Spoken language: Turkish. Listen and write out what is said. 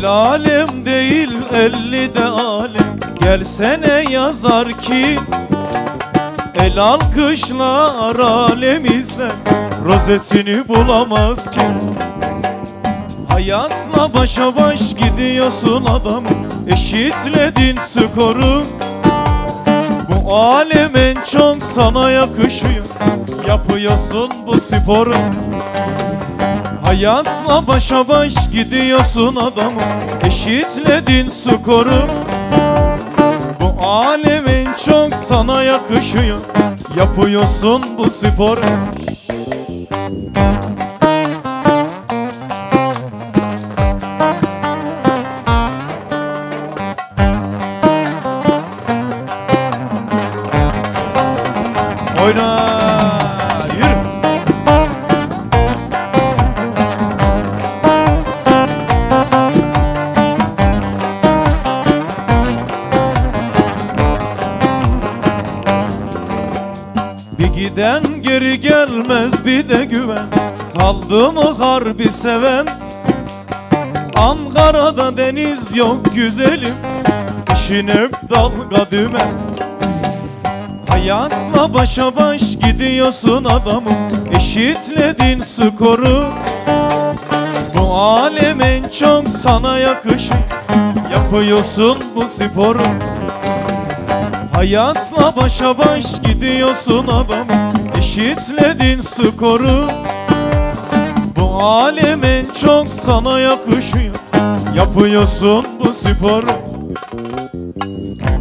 alem değil 50 de alem gelsene yazar ki el alkışlar alemizden rozetini bulamaz ki. Hayatla başa baş gidiyorsun adam, eşitledin skoru. Bu alem en çok sana yakışıyor, yapıyorsun bu sporu. Hayatla başa baş gidiyorsun adamım, eşitledin skoru. Bu alem en çok sana yakışıyor, yapıyorsun bu sporu. Oyna, yürü. Bir giden geri gelmez bir de güven, kaldı mı harbi seven? Ankara'da deniz yok güzelim, işin hep dalga dümen. Hayatla başa baş gidiyorsun adamım, eşitledin skoru. Bu alem en çok sana yakışıyor, yapıyorsun bu sporu. Hayatla başa baş gidiyorsun adamım, eşitledin skoru. Bu alem en çok sana yakışıyor, yapıyorsun bu sporu.